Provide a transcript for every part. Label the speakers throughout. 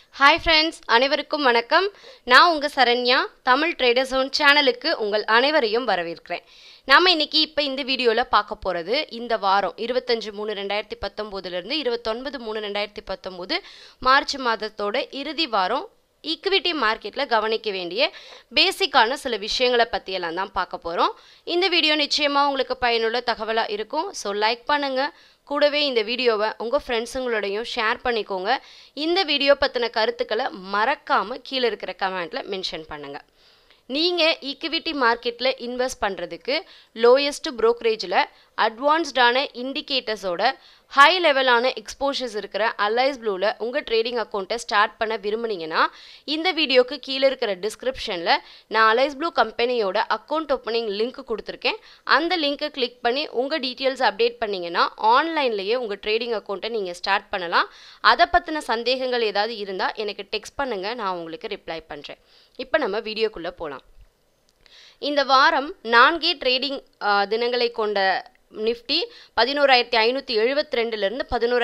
Speaker 1: Hi friends, அனைவருக்கும் வணக்கம். நான் உங்க சரண்யா, தமிழ் ட்ரேடர் ஜோன் சேனலுக்கு உங்கள் அனைவரையும் வரவேற்கிறேன். நாம இன்னைக்கு இந்த வீடியோல பார்க்க போறது இந்த வாரம் 25/3/2019 ல இருந்து 29/3/2019 மார்ச் மாதத்தோட இறுதி வாரம் ஈக்விட்டி மார்க்கெட்ல கவனிக்க வேண்டிய பேசிக்கான சில விஷயங்களை பத்தி எல்லாம் தான் பார்க்க போறோம். இந்த வீடியோ நிச்சயமா உங்களுக்கு பயனுள்ள தகவலா இருக்கும். சோ லைக் பண்ணுங்க. கூடவே இந்த வீடியோவை உங்க ஃப்ரெண்ட்ஸுங்களோடையும் ஷேர் பண்ணிக்கோங்க. இந்த வீடியோ பத்தின கருத்துக்களை மறக்காம கீழ இருக்கிற கமெண்ட்ல மென்ஷன் பண்ணுங்க. நீங்க ஈக்விட்டி மார்க்கெட்ல இன்வெஸ்ட் பண்றதுக்கு லோயஸ்ட் brokerage-ல அட்வான்ஸ்டான இண்டிகேட்டர்ஸோட ஹை லெவலான எக்ஸ்போஷர்ஸ் இருக்கிற அலைஸ் ப்ளூல உங்க ட்ரேடிங் அக்கௌண்ட்டை ஸ்டார்ட் பண்ண விரும்புனீங்கன்னா இந்த வீடியோக்கு கீழ இருக்கிற டிஸ்கிரிப்ஷன்ல நான் அலைஸ் ப்ளூ கம்பெனியோட அக்கௌண்ட் ஓப்பனிங் லிங்க் கொடுத்திருக்கேன். அந்த லிங்கை கிளிக் பண்ணி உங்க டீடைல்ஸ் அப்டேட் பண்ணீங்கன்னா ஆன்லைன்லயே உங்க ட்ரேடிங் அக்கௌண்ட்டை நீங்க ஸ்டார்ட் பண்ணலாம். அத பத்தின சந்தேகங்கள் ஏதாவது இருந்தா எனக்கு டெக்ஸ்ட் பண்ணுங்க, நான் உங்களுக்கு ரிப்ளை பண்றேன். இப்போ நம்ம வீடியோக்குள்ள போலாம். இந்த வாரம் 4 ட்ரேடிங் தினங்களை கொண்ட நிஃப்டி 11,572 இருந்து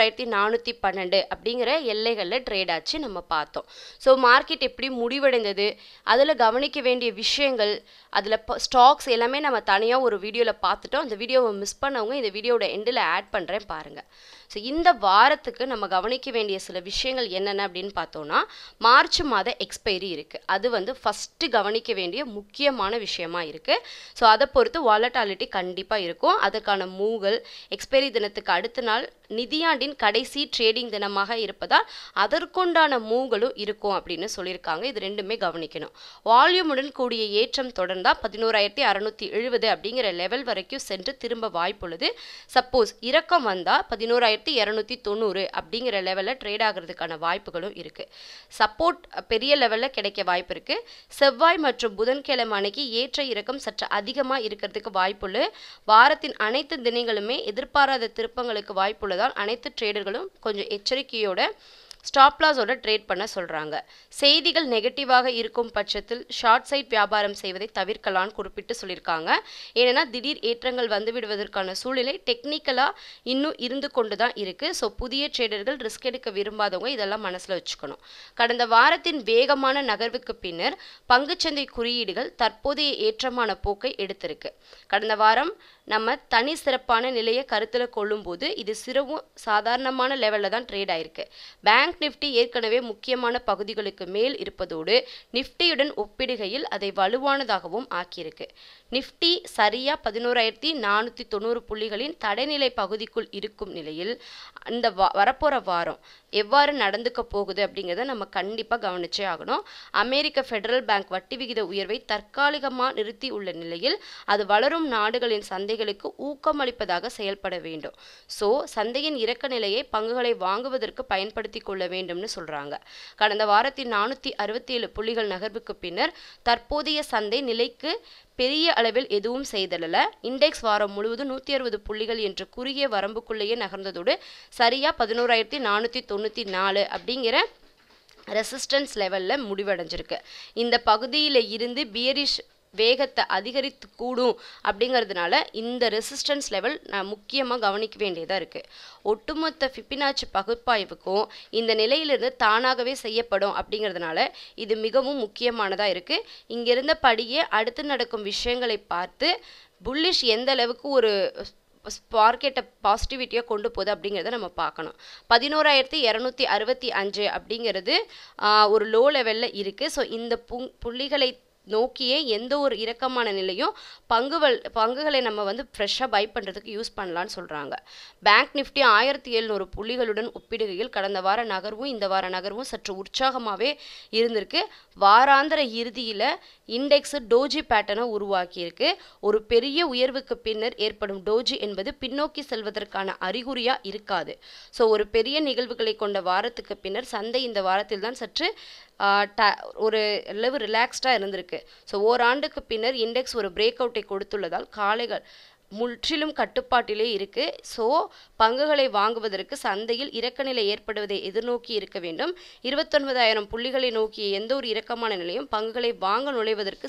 Speaker 1: 11,412 அப்படிங்கிற எல்லைகள்ல ட்ரேட் ஆச்சு நம்ம பார்த்தோம். ஸோ மார்க்கெட் எப்படி முடிவடைந்தது, அதில் கவனிக்க வேண்டிய விஷயங்கள், அதில் ஸ்டாக்ஸ் எல்லாமே நம்ம தனியாக ஒரு வீடியோவில் பார்த்துட்டோம். அந்த வீடியோவை மிஸ் பண்ணவங்க இந்த வீடியோட எண்டில் ஆட் பண்ணுறேன் பாருங்கள். ஸோ இந்த வாரத்துக்கு நம்ம கவனிக்க வேண்டிய சில விஷயங்கள் என்னென்ன அப்படின்னு பார்த்தோம்னா, மார்ச் மாத எக்ஸ்பைரி இருக்குது. அது ஃபஸ்ட்டு கவனிக்க வேண்டிய முக்கியமான விஷயமா இருக்குது. ஸோ அதை பொறுத்து வாலட்டாலிட்டி கண்டிப்பாக இருக்கும். அதுக்கான மூவ்கள் எக்ஸ்பைரி தினத்துக்கு அடுத்த நாள் நிதியாண்டின் கடைசி ட்ரேடிங் தினமாக இருப்பதால் அதற்குண்டான மூவ்களும் இருக்கும் அப்படின்னு சொல்லியிருக்காங்க. இது ரெண்டுமே கவனிக்கணும். வால்யூமுடன் கூடிய ஏற்றம் தொடர்ந்தால் 11,670 அப்படிங்கிற லெவல் வரைக்கும் சென்று திரும்ப வாய்ப்புள்ளது. சப்போஸ் இறக்கம் வந்தால் 11,290 அப்படிங்கிற லெவலில் ட்ரேட் ஆகிறதுக்கான வாய்ப்புகளும் இருக்குது. சப்போர்ட் பெரிய லெவலில் கிடைக்க வாய்ப்பு இருக்குது. செவ்வாய் மற்றும் புதன்கிழமை அன்னைக்கு ஏற்ற இறக்கம் சற்று அதிகமாக இருக்கிறதுக்கு வாய்ப்புள்ளது. வாரத்தின் அனைத்து தினங்களுமே எதிர்பாராத திருப்பங்களுக்கு வாய்ப்புள்ளதால் அனைத்து ட்ரேடர்களும் கொஞ்சம் எச்சரிக்கையோட ஸ்டாப் லாஸோட ட்ரேட் பண்ண சொல்றாங்க. செய்திகள் நெகட்டிவாக இருக்கும் பட்சத்தில் ஷார்ட் சைட் வியாபாரம் செய்வதை தவிர்க்கலாம்னு குறிப்பிட்டு சொல்லியிருக்காங்க. ஏன்னா திடீர் ஏற்றங்கள் வந்து விடுவதற்கான சூழ்நிலை டெக்னிக்கலா இன்னும் இருந்து கொண்டு தான் இருக்கு. ஸோ புதிய ட்ரேடர்கள் ரிஸ்க் எடுக்க விரும்பாதவங்க இதெல்லாம் மனசுல வச்சுக்கணும். கடந்த வாரத்தின் வேகமான நகர்வுக்கு பின்னர் பங்குச்சந்தை குறியீடுகள் தற்போதைய ஏற்றமான போக்கை எடுத்திருக்கு. கடந்த வாரம் நம்ம தனி சிறப்பான நிலையை கருத்தில் கொள்ளும் போது இது சிறவும் சாதாரணமான லெவலில் தான் ட்ரேட் ஆயிருக்கு. பேங்க் நிஃப்டி ஏற்கனவே முக்கியமான பகுதிகளுக்கு மேல் இருப்பதோடு நிஃப்டியுடன் ஒப்பிடுகையில் அதை வலுவானதாகவும் ஆக்கியிருக்கு. நிஃப்டி சரியா 11,490 புள்ளிகளின் தடைநிலை பகுதிக்குள் இருக்கும் நிலையில் இந்த வரப்போற வாரம் எவ்வாறு நடந்துக்க போகுது அப்படிங்கிறத நம்ம கண்டிப்பாக கவனிச்சே ஆகணும். அமெரிக்க ஃபெடரல் பேங்க் வட்டி விகித உயர்வை தற்காலிகமாக நிறுத்தி உள்ள நிலையில் அது வளரும் நாடுகளின் சந்தைகளுக்கு ஊக்கமளிப்பதாக செயல்பட வேண்டும். ஸோ சந்தையின் இறக்க நிலையை பங்குகளை வாங்குவதற்கு பயன்படுத்தி கொள்ள வேண்டும்னு சொல்றாங்க. கடந்த வாரத்தின் 467 புள்ளிகள் நகர்வுக்கு பின்னர் தற்போதைய சந்தை நிலைக்கு பெரிய அளவில் எதுவும் செய்தல. இண்டெக்ஸ் வாரம் முழுவதும் 160 புள்ளிகள் என்ற குறுகிய வரம்புக்குள்ளேயே நகர்ந்ததோடு சரியா 11,494 அப்படிங்கிற ரெசிஸ்டன்ஸ் லெவல்ல முடிவடைஞ்சிருக்கு. இந்த பகுதியில இருந்து bearish வேகத்தை அதிகரித்து கூடும் அப்படிங்கிறதுனால இந்த ரெசிஸ்டன்ஸ் லெவல் நான் முக்கியமாக கவனிக்க வேண்டியதாக இருக்குது. ஒட்டுமொத்த ஃபிபினாச்சி பகுப்பாய்வுக்கும் இந்த நிலையிலிருந்து தானாகவே செய்யப்படும் அப்படிங்கிறதுனால இது மிகவும் முக்கியமானதாக இருக்குது. இங்கிருந்தபடியே அடுத்து நடக்கும் விஷயங்களை பார்த்து புல்லிஷ் எந்த அளவுக்கு ஒரு மார்க்கெட்டை பாசிட்டிவிட்டியாக கொண்டு போகுது அப்படிங்கிறத நம்ம பார்க்கணும். 11,265 அப்படிங்கிறது ஒரு லோ லெவலில் இருக்குது. ஸோ இந்த புள்ளிகளை நோக்கியே எந்த ஒரு இறக்கமான நிலையும் பங்குகளை நம்ம ஃப்ரெஷ்ஷாக பை பண்ணுறதுக்கு யூஸ் பண்ணலான்னு சொல்கிறாங்க. பேங்க் நிஃப்டி 1,700 புள்ளிகளுடன் ஒப்பிடுகையில் கடந்த வார நகர்வும் இந்த வார நகர்வும் சற்று உற்சாகமாகவே இருந்திருக்கு. வாராந்திர இறுதியில் இண்டெக்ஸ் டோஜி பேட்டர்னை உருவாக்கியிருக்கு. ஒரு பெரிய உயர்வுக்கு பின்னர் ஏற்படும் டோஜி என்பது பின்னோக்கி செல்வதற்கான அறிகுறியாக இருக்காது. ஸோ ஒரு பெரிய நிகழ்வுகளை கொண்ட வாரத்துக்கு பின்னர் சந்தை இந்த வாரத்தில் தான் சற்று ஒரு அளவு ரிலாக்ஸ்டாக இருந்திருக்கு. ஸோ ஓராண்டுக்கு பின்னர் இண்டெக்ஸ் ஒரு பிரேக் அவுட்டை கொடுத்துள்ளதால் காலைகள் முற்றிலும் கட்டுப்பாட்டிலே இருக்கு. ஸோ பங்குகளை வாங்குவதற்கு சந்தையில் இறக்க நிலை ஏற்படுவதை எதிர்நோக்கி இருக்க வேண்டும். 29,000 புள்ளிகளை நோக்கிய எந்த ஒரு இறக்கமான நிலையும் பங்குகளை வாங்க நுழைவதற்கு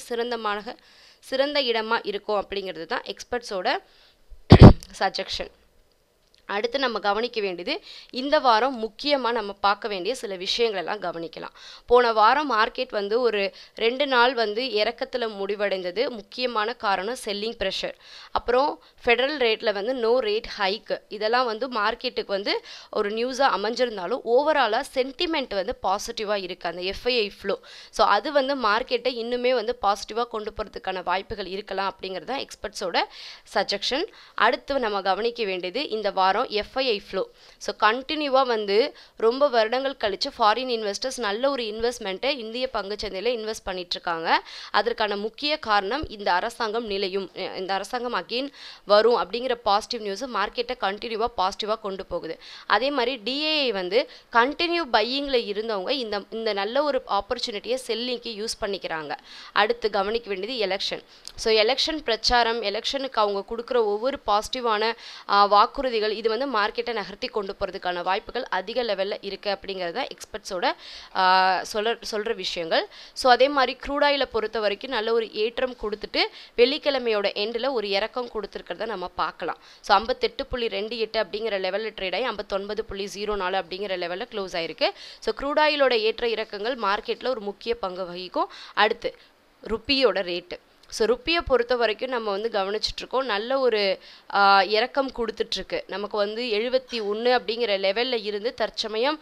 Speaker 1: சிறந்த இடமா இருக்கும் அப்படிங்கிறது தான் எக்ஸ்பர்ட்ஸோட சஜஷன். அடுத்து நம்ம கவனிக்க வேண்டியது இந்த வாரம் முக்கியமாக நம்ம பார்க்க வேண்டிய சில விஷயங்கள் எல்லாம் கவனிக்கலாம். போன வாரம் மார்க்கெட் வந்து ஒரு 2 நாள் வந்து இறக்கத்தில் முடிவடைந்தது. முக்கியமான காரணம் செல்லிங் ப்ரெஷர், அப்புறம் ஃபெடரல் ரேட்டில் வந்து நோ ரேட் ஹைக்கு, இதெல்லாம் வந்து மார்க்கெட்டுக்கு வந்து ஒரு நியூஸாக அமைஞ்சிருந்தாலும் ஓவராலாக சென்டிமெண்ட் வந்து பாசிட்டிவாக இருக்குது. அந்த FII ஃப்ளோ, ஸோ அது வந்து மார்க்கெட்டை இன்னுமே வந்து பாசிட்டிவாக கொண்டு போகிறதுக்கான வாய்ப்புகள் இருக்கலாம் அப்படிங்கிறது தான் எக்ஸ்பர்ட்ஸோட சஜெக்ஷன். அடுத்து நம்ம கவனிக்க வேண்டியது இந்த வாரம் FII ஃப்ளோ. ஸோ கண்டினியூவாக வந்து ரொம்ப வருடங்கள் கழித்து ஃபாரின் இன்வெஸ்டர்ஸ் நல்ல ஒரு இன்வெஸ்ட்மெண்ட்டை இந்திய பங்குச்சந்தையில் இன்வெஸ்ட் பண்ணிட்டு இருக்காங்க. அதற்கான முக்கிய காரணம் இந்த அரசாங்கம் நிலையும், இந்த அரசாங்கம் அகெயின் வரும் அப்படிங்கிற பாசிட்டிவ் நியூஸ் மார்க்கெட்டை கண்டினியூவாக பாசிட்டிவாக கொண்டு போகுது. அதே மாதிரி DAI வந்து கண்டினியூ பையிங்கில் இருந்தவங்க இந்த நல்ல ஒரு ஆப்பர்ச்சுனிட்டியை செல்லிங்க்கு யூஸ் பண்ணிக்கிறாங்க. அடுத்து கவனிக்க வேண்டியது எலெக்ஷன். ஸோ எலெக்ஷன் பிரச்சாரம், எலெக்ஷனுக்கு அவங்க கொடுக்குற ஒவ்வொரு பாசிட்டிவான வாக்குறுதிகள் இது வந்து மார்க்கெட்டை நகர்த்தி கொண்டு போகிறதுக்கான வாய்ப்புகள் அதிக லெவலில் இருக்குது அப்படிங்கிறத எக்ஸ்பர்ட்ஸோட சொல்கிற விஷயங்கள். ஸோ அதே மாதிரி க்ரூட் ஆயிலை பொறுத்த வரைக்கும் நல்ல ஒரு ஏற்றம் கொடுத்துட்டு வெள்ளிக்கிழமையோட எண்டில் ஒரு இறக்கம் கொடுத்துருக்கிறத நம்ம பார்க்கலாம். ஸோ 58.28 அப்படிங்கிற லெவலில் ட்ரேட் ஆகி 59.04 அப்படிங்கிற லெவலில் க்ளோஸ் ஆயிருக்கு. ஸோ க்ரூட் ஆயிலோட ஏற்ற இறக்கங்கள் மார்க்கெட்டில் ஒரு முக்கிய பங்கு வகிக்கும். அடுத்து ருப்பியோட ரேட்டு. ஸோ ருப்பியை பொறுத்த வரைக்கும் நம்ம வந்து கவனிச்சிட்ருக்கோம், நல்ல ஒரு இறக்கம் கொடுத்துட்ருக்கு. நமக்கு வந்து 71 அப்படிங்கிற லெவலில் இருந்து தற்சமயம்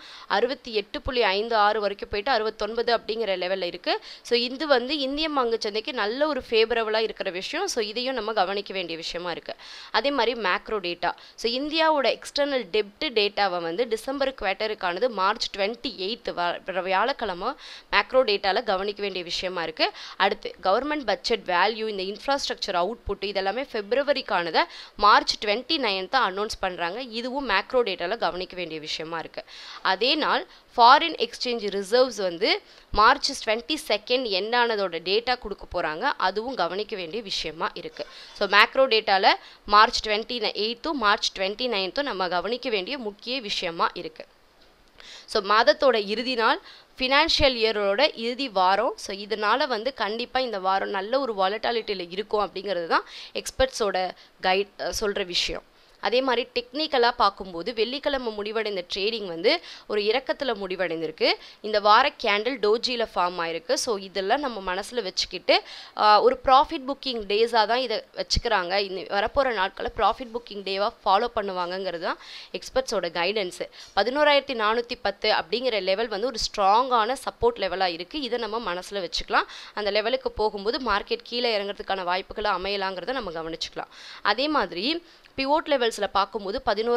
Speaker 1: 68.56 வரைக்கும் போயிட்டு 69 அப்படிங்கிற லெவலில் இருக்குது. ஸோ இது வந்து இந்திய பங்குச்சந்தைக்கு நல்ல ஒரு ஃபேவரபுளாக இருக்கிற விஷயம். ஸோ இதையும் நம்ம கவனிக்க வேண்டிய விஷயமா இருக்குது. அதே மாதிரி மேக்ரோ டேட்டா. ஸோ இந்தியாவோட எக்ஸ்டர்னல் டெப்ட் டேட்டாவை வந்து டிசம்பர் குவார்ட்டருக்கானது மார்ச் 28 வியாழக்கிழமை மேக்ரோ டேட்டாவில் கவனிக்க வேண்டிய விஷயமா இருக்குது. அடுத்து கவர்மெண்ட் பட்ஜெட் வேல்யூ, இந்த இன்ஃப்ராஸ்ட்ரக்சர் அவுட்புட் இதெல்லாமே ஃபெப்ரவரிக்கானதை மார்ச் 29 அனௌன்ஸ் பண்ணுறாங்க. இதுவும் மேக்ரோ டேட்டாவில் கவனிக்க வேண்டிய விஷயமா இருக்குது. அதே நாள் ஃபாரின் எக்ஸ்சேஞ்ச் ரிசர்வ்ஸ் வந்து மார்ச் 22 என்னானதோட டேட்டா கொடுக்க போகிறாங்க. அதுவும் கவனிக்க வேண்டிய விஷயமா இருக்குது. ஸோ மேக்ரோ டேட்டாவில் மார்ச் 28 மார்ச் 29 நம்ம கவனிக்க வேண்டிய முக்கிய விஷயமா இருக்குது. ஸோ மாதத்தோட இறுதி நாள், ஃபினான்ஷியல் இயரோட இறுதி வாரம். ஸோ இதனால் வந்து கண்டிப்பாக இந்த வாரம் நல்ல ஒரு வாலட்டாலிட்டியில் இருக்கும் அப்படிங்கிறது தான் எக்ஸ்பர்ட்ஸோட சொல்கிற விஷயம். அதே மாதிரி டெக்னிக்கலாக பார்க்கும்போது வெள்ளிக்கிழமை முடிவடைந்த ட்ரேடிங் வந்து ஒரு இறக்கத்தில் முடிவடைந்திருக்கு. இந்த வார கேண்டில் டோஜியில் ஃபார்ம் ஆயிருக்கு. ஸோ இதெல்லாம் நம்ம மனசில் வச்சுக்கிட்டு ஒரு ப்ராஃபிட் புக்கிங் டேஸாக தான் இதை வச்சுக்கிறாங்க. இந்த வரப்போகிற நாட்களில் ப்ராஃபிட் புக்கிங் டேவாக ஃபாலோ பண்ணுவாங்கங்கிறது தான் எக்ஸ்பர்ட்ஸோட கைடன்ஸு. 11,410 அப்படிங்கிற லெவல் வந்து ஒரு ஸ்ட்ராங்கான சப்போர்ட் லெவலாக இருக்குது. இதை நம்ம மனசில் வச்சுக்கலாம். அந்த லெவலுக்கு போகும்போது மார்க்கெட் கீழே இறங்குறதுக்கான வாய்ப்புகளை அமையலாங்கிறத நம்ம கவனிச்சுக்கலாம். அதே மாதிரி பிவோட் லெவல்ஸில் பார்க்கும்போது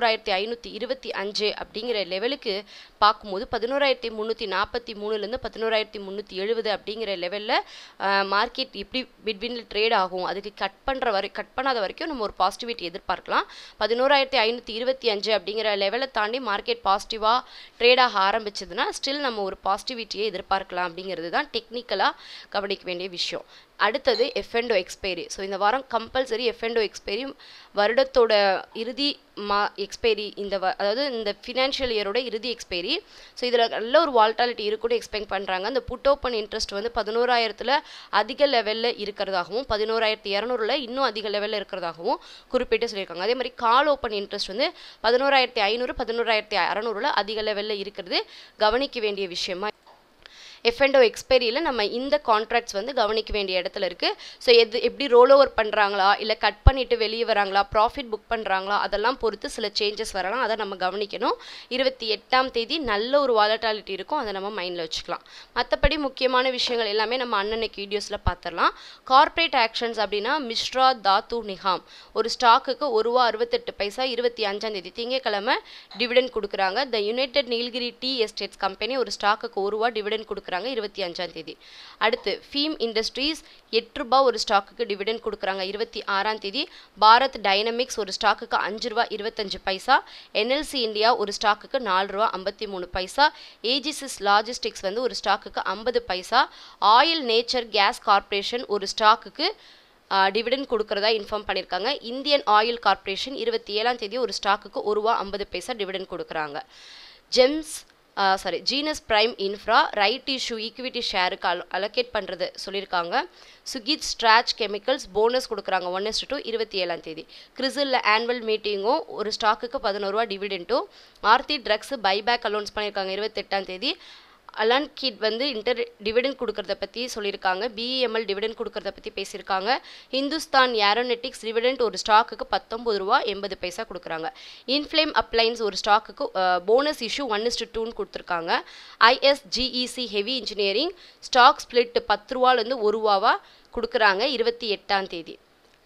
Speaker 1: 11,525 அப்படிங்கிற லெவலுக்கு பார்க்கும்போது 11,343லேருந்து 11,370 அப்படிங்கிற லெவலில் மார்க்கெட் எப்படி பிட்வீனில் ட்ரேட் ஆகும், அதுக்கு கட் பண்ணாத வரைக்கும் நம்ம ஒரு பாசிட்டிவிட்டி எதிர்பார்க்கலாம். 11,525 அப்படிங்கிற லெவலை தாண்டி மார்க்கெட் பாசிட்டிவாக ட்ரேட் ஆக ஆரம்பிச்சதுன்னா ஸ்டில் நம்ம ஒரு பாசிட்டிவிட்டியை எதிர்பார்க்கலாம் அப்படிங்கிறது தான் டெக்னிக்கலாக கவனிக்க வேண்டிய விஷயம். அடுத்தது F&O எக்ஸ்பைரி. ஸோ இந்த வாரம் கம்பல்சரி F&O எக்ஸ்பைரி, வருடத்தோட இறுதி எக்ஸ்பைரி, அதாவது இந்த ஃபினான்ஷியல் இயரோட இறுதி எக்ஸ்பைரி. ஸோ இதில் நல்ல ஒரு வால்டாலிட்டி இருக்குன்னு எக்ஸ்பெக்ட் பண்ணுறாங்க. அந்த புட் ஓப்பன் இன்ட்ரெஸ்ட் வந்து 11,000 அதிக லெவலில் இருக்கிறதாகவும் 11,200 இன்னும் அதிக லெவலில் இருக்கிறதாகவும் குறிப்பிட்டு சொல்லியிருக்காங்க. அதே மாதிரி கால் ஓப்பன் இன்ட்ரெஸ்ட் வந்து 11,500 11,600 அதிக லெவலில் இருக்கிறது கவனிக்க வேண்டிய விஷயமா. F&O எக்ஸ்பைரியில் நம்ம இந்த கான்ட்ராக்ட்ஸ் வந்து கவனிக்க வேண்டிய இடத்துல இருக்குது. ஸோ எப்படி ரோல் ஓவர் பண்ணுறாங்களா, இல்லை கட் பண்ணிவிட்டு வெளியே வராங்களா, ப்ராஃபிட் புக் பண்ணுறாங்களா, அதெல்லாம் பொறுத்து சில சேஞ்சஸ் வரலாம். அதை நம்ம கவனிக்கணும். 28ஆம் தேதி நல்ல ஒரு வாலட்டாலிட்டி இருக்கும், அதை நம்ம மைண்டில் வச்சுக்கலாம். மற்றபடி முக்கியமான விஷயங்கள் எல்லாமே நம்ம அன்னன்னைக்கு வீடியோஸில் பார்த்துடலாம். கார்ப்பரேட் ஆக்ஷன்ஸ் அப்படின்னா மிஸ்ரா தாத்து நிகாம் ஒரு ஸ்டாக்குக்கு ₹1.68 25ஆம் தேதி திங்கட்கிழமை டிவிடெண்ட் கொடுக்குறாங்க. The united Nilgiri tea estates company ஒரு ஸ்டாக்குக்கு ₹1 டிவிடெண்ட் கொடுக்குறாங்க 25ஆம் தேதி. அடுத்து ஃபீம் இண்டஸ்ட்ரீஸ் ₹8 ஒரு ஸ்டாக்குக்கு டிவிடெண்ட் கொடுக்குறாங்க 26ஆம் தேதி. பாரத் டைனமிக்ஸ் ஒரு ஸ்டாக்குக்கு ₹5.25. NLC இந்தியா ஒரு ஸ்டாக்குக்கு ₹4.53. ஏஜிசிஸ் லாஜிஸ்டிக்ஸ் வந்து ஒரு ஸ்டாக்குக்கு 50 paisa. Oil nature gas corporation ஒரு ஸ்டாக்குக்கு டிவிடெண்ட் கொடுக்குறதா இன்ஃபார்ம் பண்ணியிருக்காங்க. இந்தியன் ஆயில் கார்ப்பரேஷன் 27ஆம் தேதி ஒரு ஸ்டாக்குக்கு ₹1.50 டிவிடெண்ட் கொடுக்குறாங்க. Gems genus prime infra right issue equity ஷேருக்கு அலோகேட் பண்ணுறது சொல்லியிருக்காங்க. சுகித் ஸ்ட்ராச் கெமிக்கல்ஸ் போனஸ் கொடுக்குறாங்க 1:2 27ஆம் தேதி. கிறிசிலில் ஆனுவல் மீட்டிங்கும் ஒரு ஸ்டாக்குக்கு 11 ரூபா டிவிடெண்ட்டும். ஆர்த்தி ட்ரக்ஸ் பைபேக் அலௌன்ஸ் பண்ணியிருக்காங்க 28ஆம் தேதி. அலான் கிட் வந்து டிவிடெண்ட் கொடுக்கறத பற்றி சொல்லியிருக்காங்க. பிஇஎம்எல் டிவிடெண்ட் கொடுக்கறத பற்றி பேசியிருக்காங்க. ஹிந்துஸ்தான் ஏரோனெட்டிக்ஸ் டிவிடெண்ட் ஒரு ஸ்டாக்குக்கு 19 ரூபா 80 பைசா கொடுக்குறாங்க. இன்ஃப்ளேம் அப்ளைன்ஸ் ஒரு ஸ்டாக்குக்கு போனஸ் இஷ்யூ 1:2 கொடுத்துருக்காங்க. ISGEC heavy engineering stock split 10 ரூபாலேருந்து 1 ரூபாவா கொடுக்குறாங்க 28ஆம் தேதி.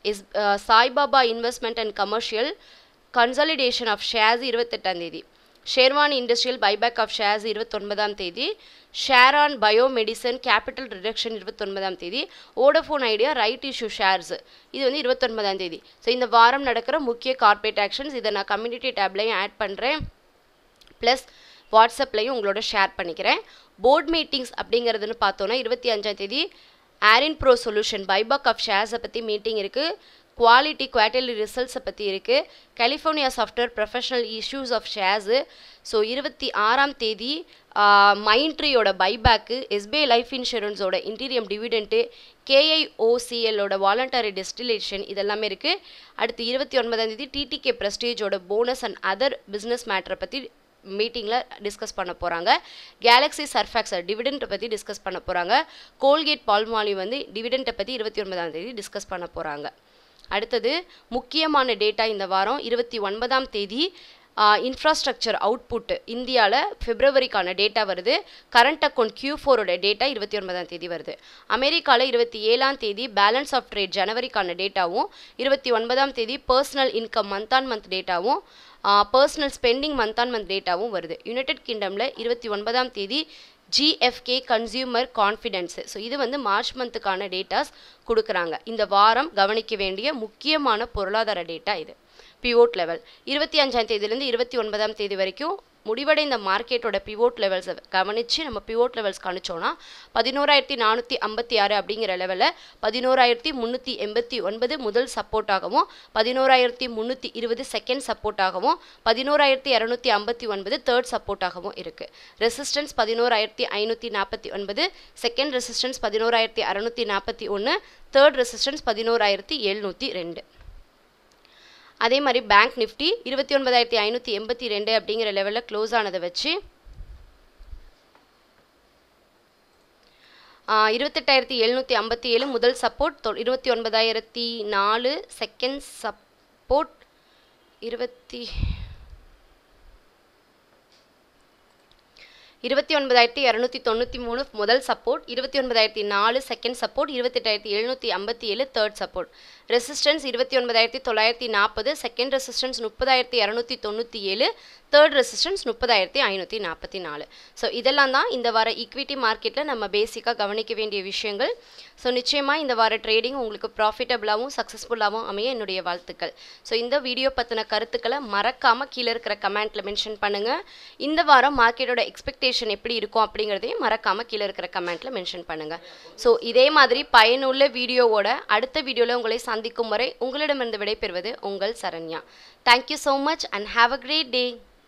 Speaker 1: Saibaba investment and commercial consolidation of shares 28ஆம் தேதி. Sherwani industrial buyback of shares 29ஆம் தேதி. ஷேரான் பயோமெடிசன் கேபிட்டல் ரிடக்ஷன் 29ஆம் தேதி. Vodafone Idea right issue shares இது வந்து 29ஆம் தேதி. ஸோ இந்த வாரம் நடக்கிற முக்கிய கார்பரேட் ஆக்ஷன்ஸ் இதை நான் கம்யூனிட்டி டேப்லையும் ஆட் பண்ணுறேன், ப்ளஸ் வாட்ஸ்அப்லையும் உங்களோட ஷேர் பண்ணிக்கிறேன். போர்ட் மீட்டிங்ஸ் அப்படிங்கிறதுன்னு பார்த்தோன்னா 25ஆம் தேதி Aurionpro solution buyback of ஷேர்ஸை பற்றி மீட்டிங் இருக்குது. குவாலிட்டி குவார்ட்டர்லி ரிசல்ட்ஸை பற்றி இருக்குது. California software professional issues of shares. So 26ஆம் தேதி மைண்ட்ரியோட பைபேக்கு, எஸ்பிஐ லைஃப் இன்சூரன்ஸோட இன்டீரியம் டிவிடெண்ட்டு, கேஐஓசிஎல்லோட வாலண்டரி டெஸ்டிலேஷன் இதெல்லாமே இருக்குது. அடுத்து 29ஆம் தேதி டிடிகே ப்ரெஸ்டேஜோட போனஸ் அண்ட் அதர் பிஸ்னஸ் மேட்டரை பற்றி மீட்டிங்கில் டிஸ்கஸ் பண்ண போகிறாங்க. கேலக்ஸி சர்ஃபேக்ஸர் டிவிடெண்ட்டை பற்றி டிஸ்கஸ் பண்ண போகிறாங்க. கோல்கேட் பால்மாலிவ் வந்து டிவிடெண்ட்டை பற்றி 29ஆம் தேதி டிஸ்கஸ் பண்ண போகிறாங்க. அடுத்தது முக்கியமான டேட்டா இந்த வாரம் 29ஆம் தேதி இன்ஃப்ராஸ்ட்ரக்சர் அவுட்புட் இந்தியாவில் பிப்ரவரிக்கான டேட்டா வருது. கரண்ட் அக்கௌண்ட் Q4ஓட டேட்டா 29ஆம் தேதி வருது. அமெரிக்காவில் 27ஆம் தேதி பேலன்ஸ் ஆஃப் ட்ரேட் ஜனவரிக்கான டேட்டாவும், 29ஆம் தேதி personal income month on month டேட்டாவும், personal spending month on month டேட்டாவும் வருது. யுனைடெட் கிங்டமில் 29ஆம் தேதி GFK கன்சியூமர் கான்ஃபிடென்ஸ். ஸோ இது வந்து மார்ச் மந்த்துக்கான டேட்டாஸ் கொடுக்குறாங்க. இந்த வாரம் கவனிக்க வேண்டிய முக்கியமான பொருளாதார டேட்டா இது. பிவோட் லெவல் 25ஆம் தேதியிலேருந்து 29ஆம் தேதி வரைக்கும் முடிவடைந்த மார்க்கெட்டோட பிவோட் லெவல்ஸை கவனித்து நம்ம பிவோட் லெவல்ஸ் கணிச்சோன்னா 11,456 அப்படிங்கிற லெவலில் 11,389 முதல் சப்போர்ட்டாகவும், 11,320 செகண்ட் சப்போர்ட்டாகவும், 11,259 தேர்ட் சப்போர்ட்டாகவும் இருக்குது. Resistance 11,549, second resistance 11,641, third resistance 11,702. அதே மாதிரி பேங்க் நிஃப்டி 29,582 அப்படிங்கிற லெவலில் க்ளோஸ் ஆனதை வச்சு 28,757 முதல் சப்போர்ட், 29,004 செகண்ட் சப்போர்ட், 29,293 முதல் support, 29,004 second support, 28,757 third support. Resistance 29,940, second resistance 30,297, third resistance 30,544. So இதெல்லாம் தான் இந்த வார ஈக்விட்டி மார்க்கெட்டில் நம்ம பேசிக்காக கவனிக்க வேண்டிய விஷயங்கள். ஸோ நிச்சயமாக இந்த வார ட்ரேடிங் உங்களுக்கு ப்ராஃபிட்டபுளாகவும் சக்ஸஸ்ஃபுல்லாகவும் அமைய என்னுடைய வாழ்த்துக்கள். ஸோ இந்த வீடியோ பற்றின கருத்துக்களை மறக்காமல் கீழே இருக்கிற கமெண்ட்டில் மென்ஷன் பண்ணுங்கள். இந்த வாரம் மார்க்கெட்டோட எக்ஸ்பெக்டேஷன் எப்படி இருக்கும் அப்படிங்கிறதையும் மறக்காமல் கீழே இருக்கிற கமெண்ட்டில் மென்ஷன் பண்ணுங்கள். ஸோ இதே மாதிரி பயனுள்ள வீடியோவோட அடுத்த வீடியோவில் உங்களை சந்திக்கும் வரை உங்களிடமிருந்து விடைபெறுவது உங்கள் Saranya. Thank you so much and have a great day.